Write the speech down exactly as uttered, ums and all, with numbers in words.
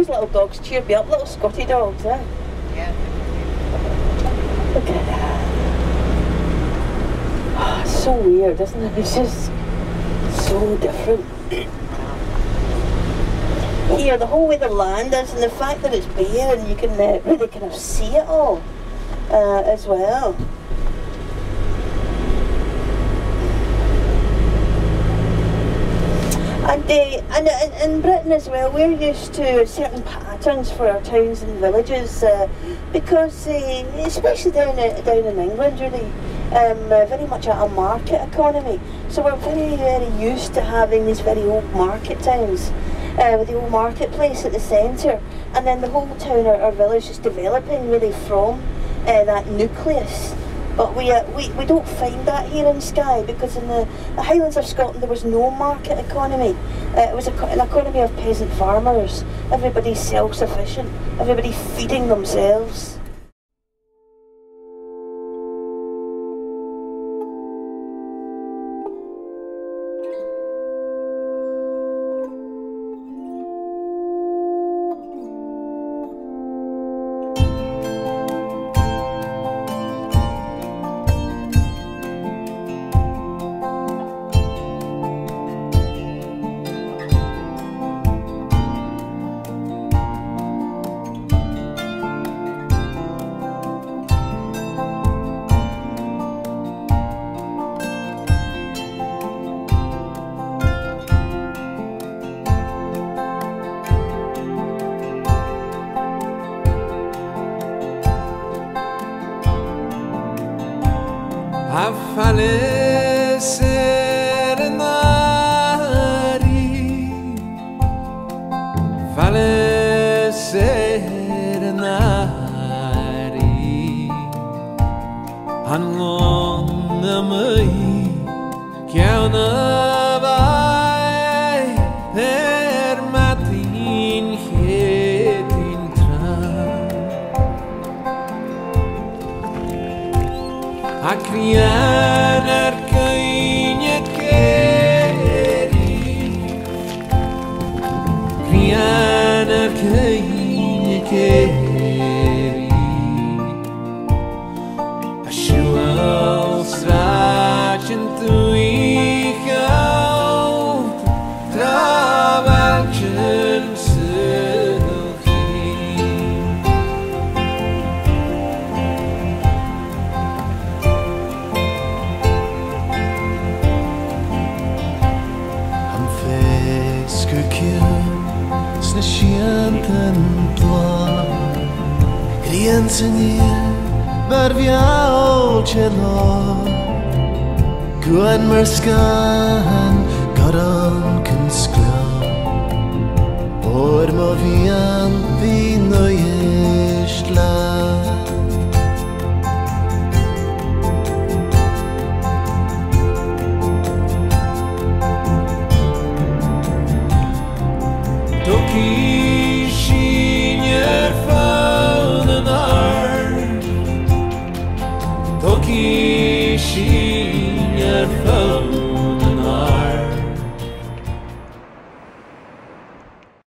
little dogs cheer me up, little Scotty dogs, eh? Yeah. Look at that. Oh, it's so weird, isn't it? It's just so different. Here, the whole way the land is, and the fact that it's bare and you can uh, really kind of see it all uh, as well. And, uh, and in, in Britain as well, we're used to certain patterns for our towns and villages uh, because, uh, especially down, uh, down in England really, um, uh, very much a, a market economy. So we're very, very used to having these very old market towns uh, with the old marketplace at the centre, and then the whole town or, or village is developing really from uh, that nucleus. But we, uh, we, we don't find that here in Skye, because in the, the Highlands of Scotland there was no market economy. Uh, it was a, an economy of peasant farmers. Everybody's self-sufficient, everybody feeding themselves. Faileas Air An Airigh, Faileas Air An Airigh, An Lona Mai Ceanna Vai Er Matin Chetin Tra A crian ar cainha queri, crian ar cainha queri, a shual strachan tu ichau, trabalchan Sna siant yn bla Grian syniad Bar fiawl chelo Gwan myrsgan Goron cynsglo O'r mo fian